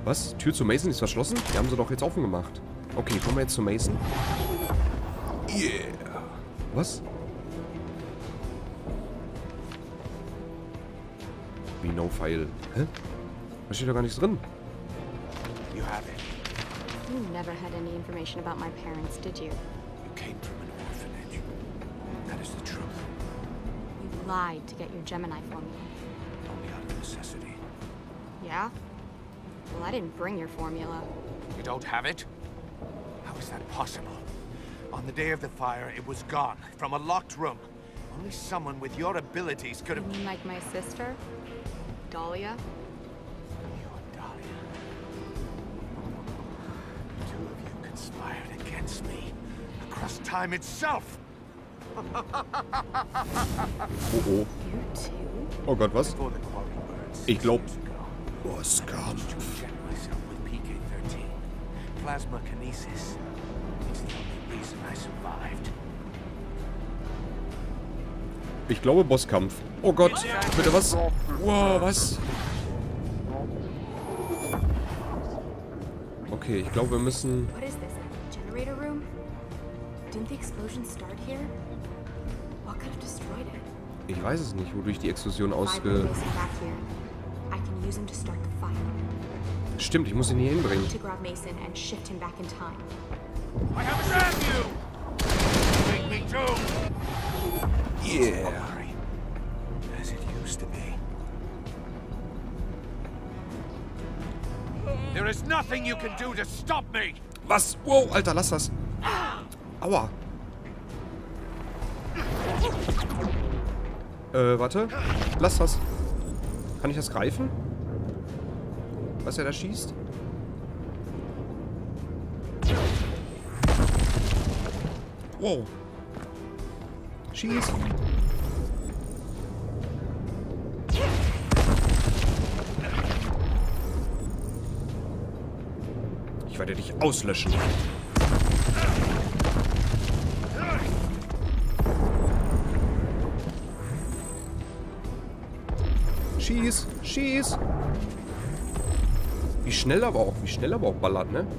Was? Tür zu Mason ist verschlossen? Die haben sie doch jetzt offen gemacht. Okay, kommen wir jetzt zu Mason. Yeah. Was? Wie no file. Hä? Da steht doch gar nichts drin. You have it. You never had any information about my parents, did you? You came from an orphanage. That is the truth. You lied to get your Gemini formula. Only out of necessity. Yeah? Well, I didn't bring your formula. You don't have it? How is that possible? On the day of the fire, it was gone, from a locked room. Only someone with your abilities could You have... mean like my sister? Dahlia? You and Dahlia. The two of you conspired against me. Across time itself! Oh oh. You too? Oh Gott, was? Before the quarry burned Ich glaub... 6 years ago, Bosskampf. to inject myself with PK-13. Plasma kinesis. It's the only reason I survived. Ich glaube Bosskampf. Oh Gott. Bitte was? Wow, was? Okay, ich glaube wir müssen... What is this? A generator room? Didn't the explosion start here? What could have destroyed it? Ich weiß es nicht, wodurch die Explosion Five ausge... Mason back here. I can use him to start the fire. Stimmt, ich muss ihn hier hinbringen. To grab Mason and shift him back in time. I have grabbed you! Take me too! Yeah. Sorry. As it used to be. There is nothing you can do to stop me! Was? Wow, Alter, lass das. Aua. Warte. Lass das. Kann ich das greifen? Was er da schießt? Wow. Schieß. Ich werde dich auslöschen. Schieß, schieß. Wie schnell aber auch ballert, ne?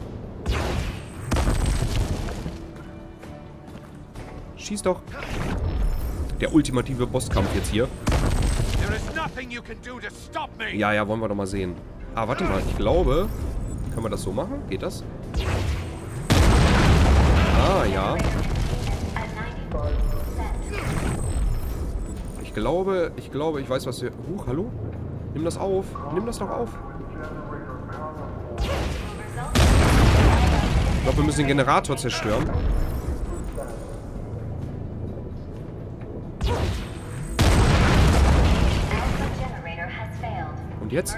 Schieß doch. Der ultimative Bosskampf jetzt hier. There is nothing you can do to stop me! Ja, ja, wollen wir doch mal sehen. Ah, warte mal, ich glaube... Können wir das so machen? Geht das? Ah, ja. Ich weiß, was wir... hallo? Nimm das auf. Nimm das doch auf. Ich glaube, wir müssen den Generator zerstören. Und jetzt?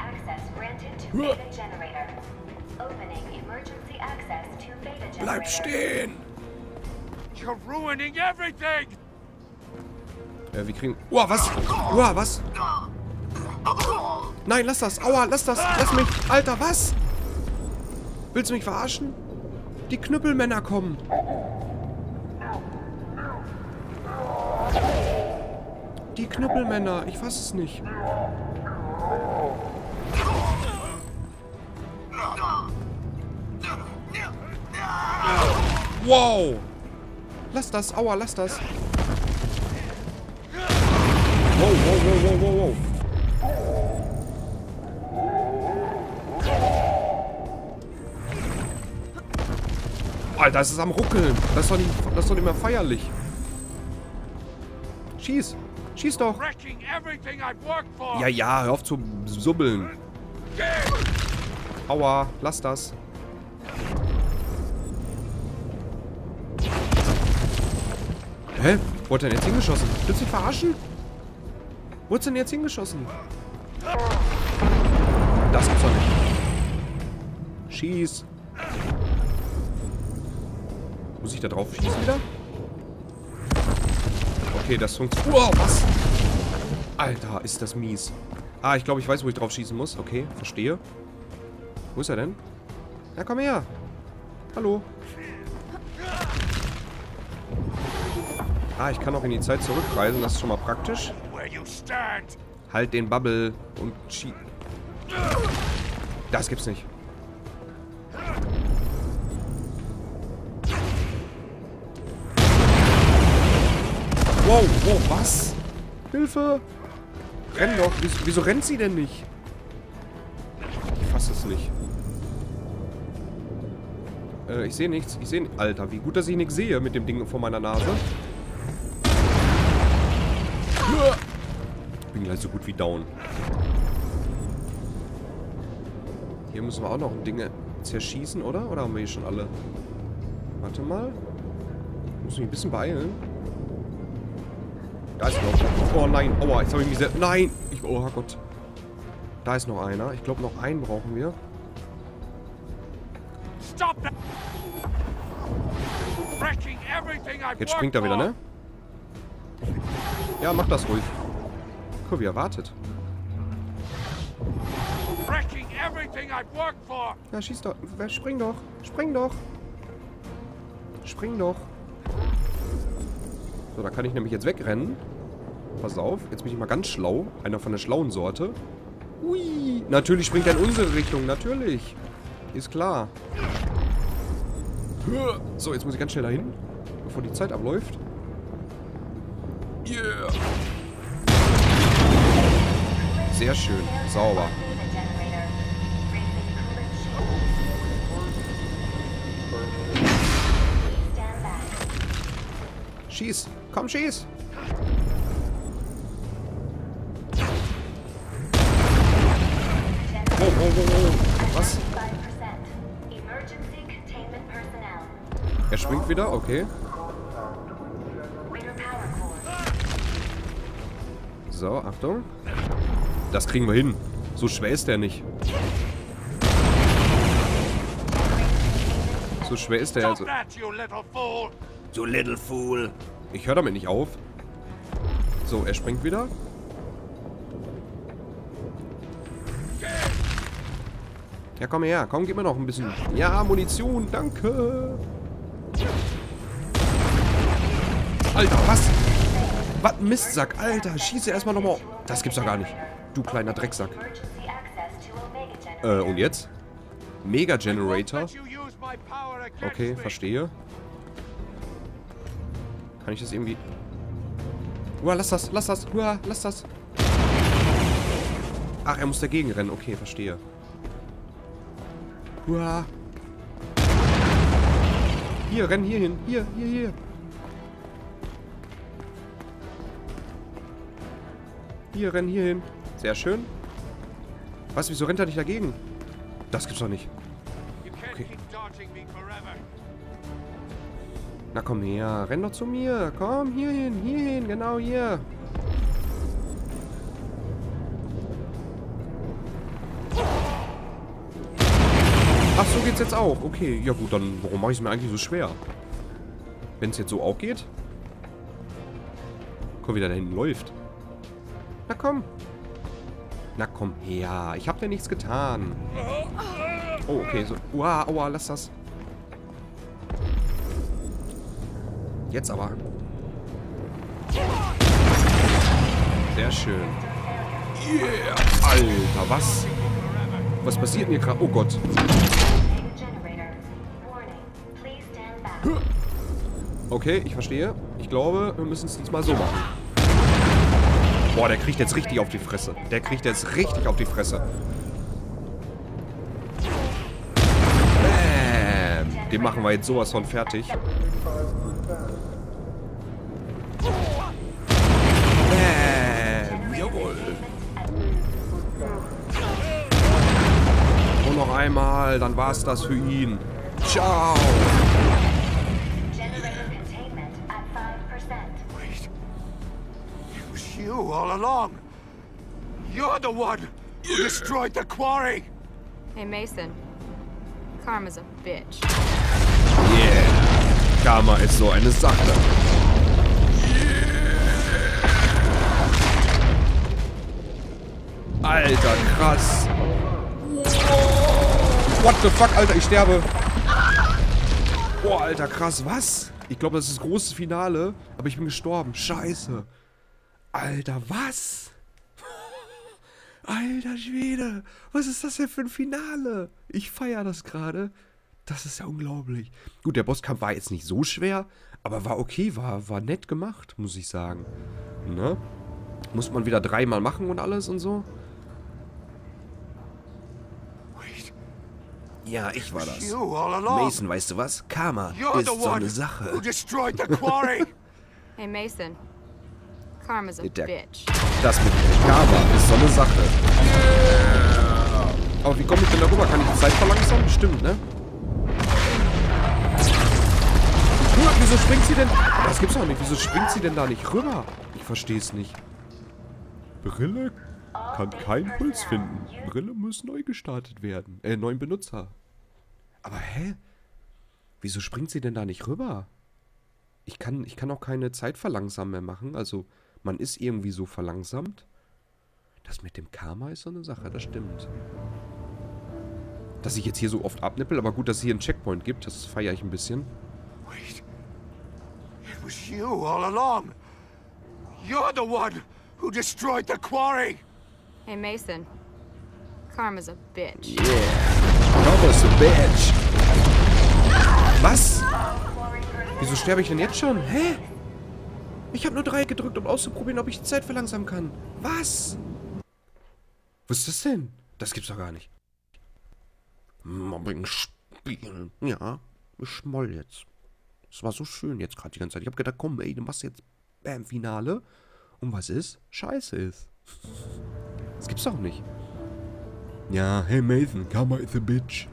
Bleib stehen! You're ruining everything! Wir kriegen... Uah, was? Uah, was? Nein, lass das. Aua, lass das. Lass mich. Alter, was? Willst du mich verarschen? Die Knüppelmänner kommen. Die Knüppelmänner. Ich fass es nicht. Wow. Lass das. Aua, lass das. Wow, wow, wow, wow, wow, wow. Alter, es ist am Ruckeln. Das ist doch nicht mehr feierlich. Schieß. Schieß doch. Ja, ja, hör auf zu subbeln. Aua, lass das. Hä? Wo hat er denn jetzt hingeschossen? Willst du dich verarschen? Wo hat's denn jetzt hingeschossen? Das gibt's doch nicht. Schieß. Muss ich da drauf schießen wieder? Okay, das funktioniert. Wow, was? Alter, ist das mies. Ah, ich glaube, ich weiß, wo ich drauf schießen muss. Okay, verstehe. Wo ist er denn? Ja, komm her. Hallo. Ah, ich kann auch in die Zeit zurückreisen. Das ist schon mal praktisch. Halt den Bubble und schieß. Das gibt's nicht. Wow, wow, was? Hilfe! Renn doch. Wieso rennt sie denn nicht? Ich fasse es nicht. Ich sehe nichts. Ich sehe... Alter, wie gut, dass ich nichts sehe mit dem Ding vor meiner Nase. Ich bin gleich so gut wie down. Hier müssen wir auch noch Dinge zerschießen, oder? Oder haben wir hier schon alle? Warte mal. Ich muss mich ein bisschen beeilen. Da ist noch... Oh nein. Aua, jetzt habe ich mich sehr... Nein! Oh Gott. Da ist noch einer. Ich glaube, noch einen brauchen wir. Jetzt springt er wieder, ne? Ja, mach das ruhig. Guck, wie er wartet. Ja, schieß doch. Spring doch. Spring doch. Spring doch. So, da kann ich nämlich jetzt wegrennen. Pass auf, jetzt bin ich mal ganz schlau. Einer von der schlauen Sorte. Ui. Natürlich springt er in unsere Richtung. Natürlich. Ist klar. So, jetzt muss ich ganz schnell dahin, bevor die Zeit abläuft. Yeah. Sehr schön. Sauber. Schieß. Komm, schieß. Oh. Was? Er springt wieder, okay. So, Achtung. Das kriegen wir hin. So schwer ist der nicht. So schwer ist der also. You little fool. Ich höre damit nicht auf. So, er springt wieder. Ja, komm her. Komm, gib mir noch ein bisschen. Ja, Munition. Danke. Alter, was? Was ein Mistsack. Alter, schieße erstmal nochmal. Das gibt's doch gar nicht. Du kleiner Drecksack. Und jetzt? Mega Generator. Okay, verstehe. Kann ich das irgendwie... Uah, lass das, lass das. Uah, lass das. Ach, er muss dagegen rennen. Okay, verstehe. Uah. Hier, renn hier hin. Hier. Hier, renn hier hin. Sehr schön. Was, wieso rennt er nicht dagegen? Das gibt's doch nicht. Okay. Na komm her, renn doch zu mir. Komm, hierhin, genau hier. Ach, so geht's jetzt auch. Okay, ja gut, dann warum mache ich es mir eigentlich so schwer? Wenn es jetzt so auch geht? Guck, wie der da hinten läuft. Na komm. Na komm her. Ich hab dir nichts getan. Oh, okay, so. Uah, aua, lass das. Jetzt aber. Sehr schön. Yeah. Alter, was? Was passiert denn hier gerade? Oh Gott. Okay, ich verstehe. Ich glaube, wir müssen es diesmal so machen. Boah, der kriegt jetzt richtig auf die Fresse. Bam. Den machen wir jetzt sowas von fertig. Jawohl. Und noch einmal, dann war's das für ihn. Ciao. You all along. You're the one who destroyed the quarry. Hey, Mason. Karma's a bitch. Yeah. Karma ist so eine Sache. Alter, krass. What the fuck, Alter, ich sterbe. Boah, Alter, krass, was? Ich glaube, das ist das große Finale, aber ich bin gestorben. Scheiße. Alter, was? Alter Schwede, was ist das denn für ein Finale? Ich feiere das gerade. Das ist ja unglaublich. Gut, der Bosskampf war jetzt nicht so schwer, aber war okay, war nett gemacht, muss ich sagen. Ne? Muss man wieder 3-mal machen und alles und so. Ja, ich war das. Mason, weißt du was? Karma ist so eine Sache. Hey Mason, Karma's a bitch. Das mit Karma ist so eine Sache. Aber wie komme ich denn darüber? Kann ich die Zeit verlangsamen? Stimmt, ne? Wieso springt sie denn? Das gibt's doch nicht. Wieso springt sie denn da nicht rüber? Ich verstehe es nicht. Brille kann keinen Puls finden. Brille muss neu gestartet werden. Neuen Benutzer. Aber hä? Wieso springt sie denn da nicht rüber? Ich kann auch keine Zeit verlangsamen mehr machen. Also, man ist irgendwie so verlangsamt. Das mit dem Karma ist so eine Sache, das stimmt. Dass ich jetzt hier so oft abnippel, aber gut, dass es hier einen Checkpoint gibt, das feiere ich ein bisschen. Wait. It was you all along. You're the one who destroyed the quarry. Hey Mason, Karma's a bitch. Yeah. Karma's a bitch. Was? Wieso sterbe ich denn jetzt schon? Hä? Ich habe nur 3 gedrückt, um auszuprobieren, ob ich die Zeit verlangsamen kann. Was? Was ist das denn? Das gibt's doch gar nicht. Mobbing spielen. Ja, ich schmoll jetzt. Es war so schön jetzt gerade die ganze Zeit. Ich habe gedacht, komm, ey, du machst jetzt beim Finale. Und was ist? Scheiße ist. Das gibt's doch nicht. Ja, hey Mason, Karma is a bitch.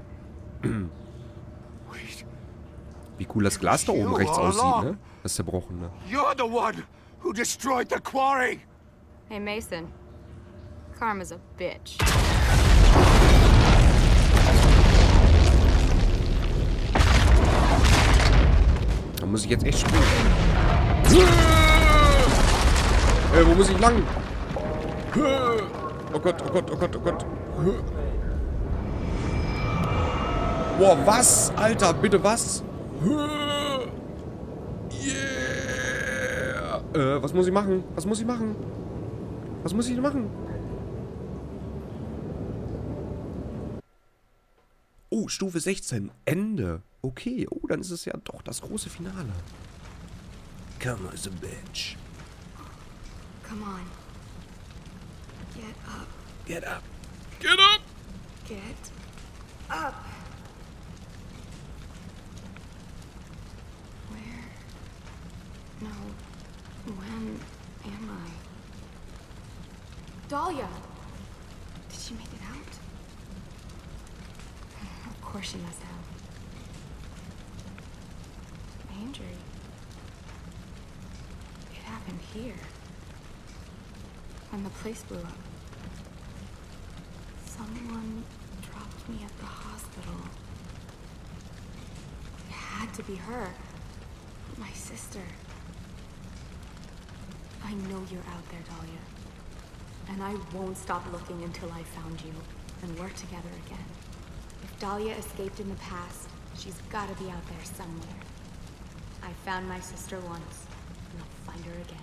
Wie cool das Glas da oben rechts aussieht, ne? Das zerbrochene. You're the one who destroyed the quarry. Hey Mason, Karma's a bitch. Da muss ich jetzt echt springen. Wo muss ich lang? Oh Gott, oh Gott, oh Gott, oh Gott. Boah, was? Alter, bitte was? Yeah! Was muss ich machen? Was muss ich machen? Was muss ich machen? Oh, Stufe 16. Ende. Okay. Oh, dann ist es ja doch das große Finale. Karma is a bitch. Come on. Get up. Get up. Get up! Get up. Where? No. When am I? Dahlia! Did she make it out? Of course she must have. Injury. It happened here. When the place blew up. Someone dropped me at the hospital. It had to be her. My sister. I know you're out there, Dahlia. And I won't stop looking until I found you and we're together again. If Dahlia escaped in the past, she's gotta be out there somewhere. I found my sister once, and I'll find her again.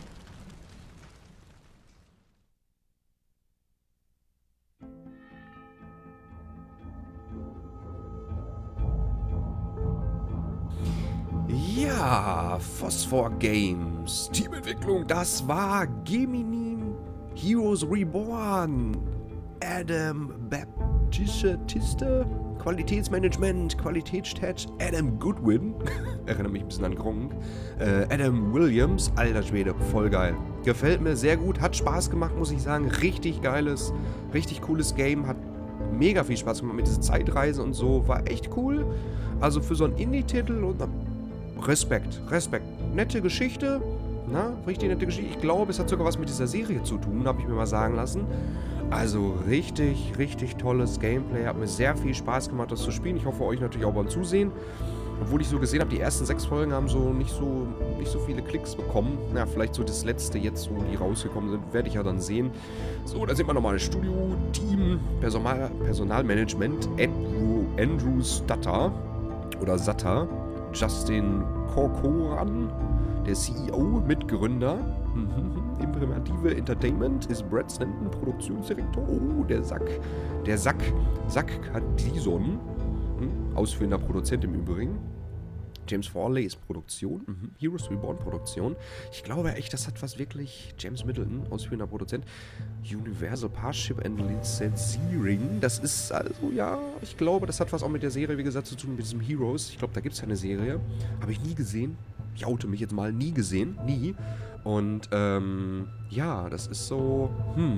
Ja, Phosphor Games. Teamentwicklung, das war Gemini Heroes Reborn. Adam Baptiste. Qualitätsmanagement, Qualitätsstats, Adam Goodwin. Erinnert mich ein bisschen an Gronk. Adam Williams, alter Schwede, voll geil. Gefällt mir sehr gut, hat Spaß gemacht, muss ich sagen. Richtig geiles, richtig cooles Game. Hat mega viel Spaß gemacht mit dieser Zeitreise und so. War echt cool. Also für so einen Indie-Titel und Respekt. Nette Geschichte. Na, richtig nette Geschichte. Ich glaube, es hat sogar was mit dieser Serie zu tun, habe ich mir mal sagen lassen. Also richtig tolles Gameplay. Hat mir sehr viel Spaß gemacht, das zu spielen. Ich hoffe, euch natürlich auch beim Zusehen. Obwohl ich so gesehen habe, die ersten 6 Folgen haben so nicht so viele Klicks bekommen. Na, vielleicht so das letzte jetzt, wo die rausgekommen sind, werde ich ja dann sehen. So, da sieht man nochmal ein Studio-Team, Personalmanagement, Andrew Sutter oder Sutter, Justin Corcoran, der CEO, Mitgründer. Imperative Entertainment ist Brad Stanton Produktionsdirektor. Oh, der Zack Kadison. Ausführender Produzent im Übrigen. James Farley ist Produktion. Heroes Reborn Produktion. Ich glaube echt, das hat was wirklich... James Middleton, ausführender Produzent. Universal Parship and Licenseering. Das ist also, ja, ich glaube, das hat was auch mit der Serie, wie gesagt, zu tun, mit diesem Heroes. Ich glaube, da gibt es ja eine Serie. Habe ich nie gesehen. Ich oute mich jetzt mal. Nie gesehen. Nie. Und, ja, das ist so...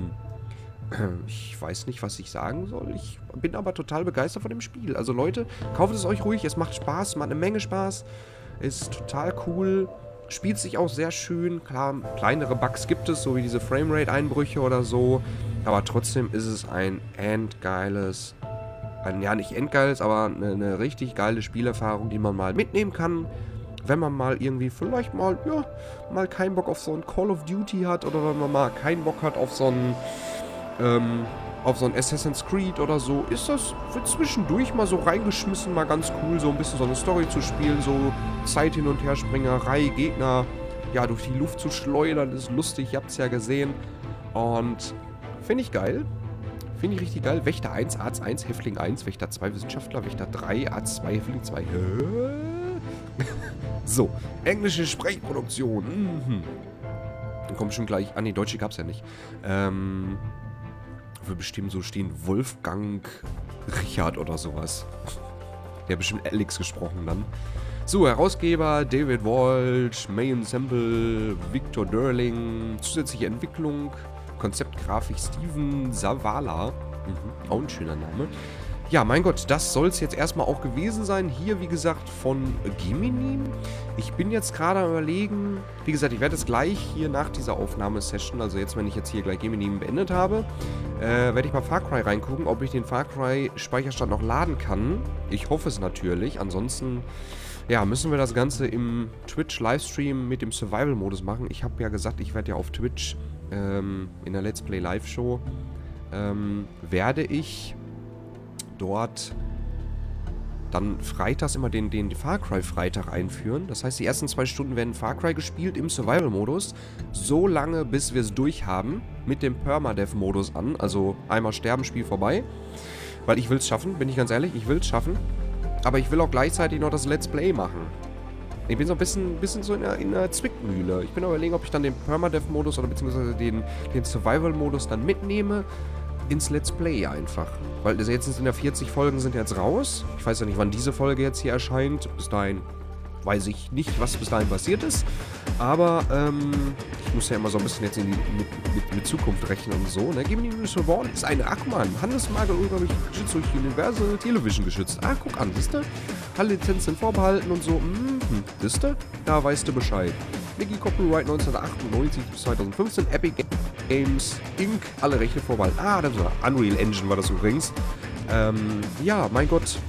Ich weiß nicht, was ich sagen soll. Ich bin aber total begeistert von dem Spiel. Also Leute, kauft es euch ruhig. Es macht Spaß, macht eine Menge Spaß. Ist total cool. Spielt sich auch sehr schön. Klar, kleinere Bugs gibt es, so wie diese Framerate-Einbrüche oder so. Aber trotzdem ist es ein endgeiles... ja, nicht endgeiles, aber eine richtig geile Spielerfahrung, die man mal mitnehmen kann. Wenn man mal irgendwie vielleicht mal, ja, mal keinen Bock auf so ein Call of Duty hat. Oder wenn man mal keinen Bock hat auf so ein Assassin's Creed oder so, ist das für zwischendurch mal so reingeschmissen, mal ganz cool, so ein bisschen so eine Story zu spielen, so Zeit hin und her Springerei, Gegner, ja, durch die Luft zu schleudern, ist lustig, ihr habt es ja gesehen. Und finde ich geil. Finde ich richtig geil. Wächter 1, Arzt 1, Häftling 1, Wächter 2, Wissenschaftler, Wächter 3, Arzt 2, Häftling 2. So, englische Sprechproduktion. Dann kommt schon gleich... Ah, nee, deutsche gab's ja nicht. Wir bestimmt so stehen Wolfgang Richard oder sowas. Der hat bestimmt Alex gesprochen dann. So, Herausgeber David Walsh, May Ensemble, Victor Derling, zusätzliche Entwicklung, Konzeptgrafik Steven Zavala. Auch ein schöner Name. Ja, mein Gott, das soll es jetzt erstmal auch gewesen sein. Hier, wie gesagt, von Giminim. Ich bin jetzt gerade am Überlegen, wie gesagt, ich werde jetzt gleich hier nach dieser Aufnahmesession, also jetzt, wenn ich jetzt hier gleich Giminim beendet habe, werde ich mal Far Cry reingucken, ob ich den Far Cry Speicherstand noch laden kann. Ich hoffe es natürlich. Ansonsten, ja, müssen wir das Ganze im Twitch-Livestream mit dem Survival-Modus machen. Ich habe ja gesagt, ich werde ja auf Twitch in der Let's Play Live-Show werde ich dort dann freitags immer den Far Cry Freitag einführen. Das heißt, die ersten 2 Stunden werden Far Cry gespielt im Survival-Modus. So lange, bis wir es durch haben. Mit dem Permadeath-Modus an. Also einmal sterben, Spiel vorbei. Weil ich will es schaffen, bin ich ganz ehrlich. Ich will es schaffen. Aber ich will auch gleichzeitig noch das Let's Play machen. Ich bin so ein bisschen so in einer Zwickmühle. Ich bin überlegen, ob ich dann den Permadeath-Modus oder beziehungsweise den Survival-Modus dann mitnehme ins Let's Play einfach. Weil das jetzt sind ja 40 Folgen sind jetzt raus. Ich weiß ja nicht, wann diese Folge jetzt hier erscheint. Bis dahin weiß ich nicht, was bis dahin passiert ist. Aber ich muss ja immer so ein bisschen jetzt mit Zukunft rechnen und so. Ne? Gimini Reborn ist ein Ackmann. Handelsmarke unglaublich geschützt durch Universal Television geschützt. Ah, guck an, wisst ihr? Alle Lizenzen sind vorbehalten und so. Wisst ihr? Da weißt du Bescheid. Wiki Copyright 1998 bis 2015. Epic Games Inc. Alle Rechte vorbehalten. Ah, das war Unreal Engine war das übrigens. Ja, mein Gott.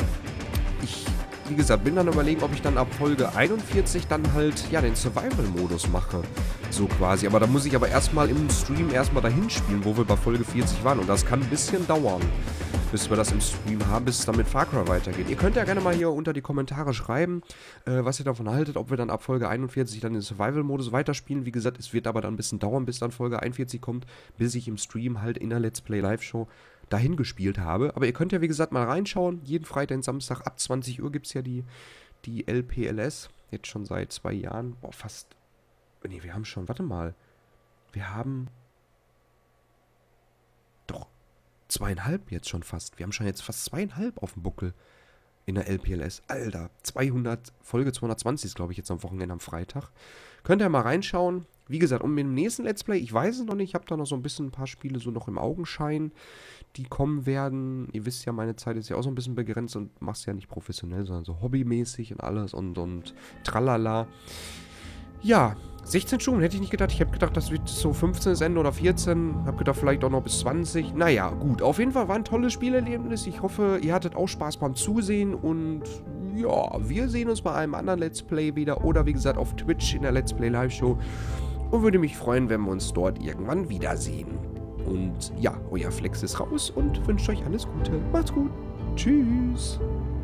Wie gesagt, bin dann überlegen, ob ich dann ab Folge 41 dann halt, ja, den Survival-Modus mache. So quasi. Aber da muss ich aber erstmal im Stream erstmal dahin spielen, wo wir bei Folge 40 waren. Und das kann ein bisschen dauern, bis wir das im Stream haben, bis es dann mit Far Cry weitergeht. Ihr könnt ja gerne mal hier unter die Kommentare schreiben, was ihr davon haltet, ob wir dann ab Folge 41 dann den Survival-Modus weiterspielen. Wie gesagt, es wird aber dann ein bisschen dauern, bis dann Folge 41 kommt, bis ich im Stream halt in der Let's Play Live-Show dahin gespielt habe. Aber ihr könnt ja, wie gesagt, mal reinschauen. Jeden Freitag und Samstag ab 20 Uhr gibt es ja die LPLS. Jetzt schon seit 2 Jahren. Boah, fast... Nee, wir haben schon... Warte mal. Wir haben... Doch. 2,5 jetzt schon fast. Wir haben schon jetzt fast 2,5 auf dem Buckel in der LPLS. Alter. Folge 220 ist, glaube ich, jetzt am Wochenende am Freitag. Könnt ihr mal reinschauen. Wie gesagt, und mit dem nächsten Let's Play, ich weiß es noch nicht, ich habe da noch so ein bisschen ein paar Spiele so noch im Augenschein, die kommen werden. Ihr wisst ja, meine Zeit ist ja auch so ein bisschen begrenzt und mach's ja nicht professionell, sondern so hobbymäßig und alles und tralala. Ja, 16 Stunden hätte ich nicht gedacht. Ich habe gedacht, das wird so 15 das Ende oder 14. Habe gedacht, vielleicht auch noch bis 20. Naja, gut. Auf jeden Fall war ein tolles Spielerlebnis. Ich hoffe, ihr hattet auch Spaß beim Zusehen. Und ja, wir sehen uns bei einem anderen Let's Play wieder. Oder wie gesagt, auf Twitch in der Let's Play Live Show. Und würde mich freuen, wenn wir uns dort irgendwann wiedersehen. Und ja, euer Flex ist raus und wünscht euch alles Gute. Macht's gut. Tschüss.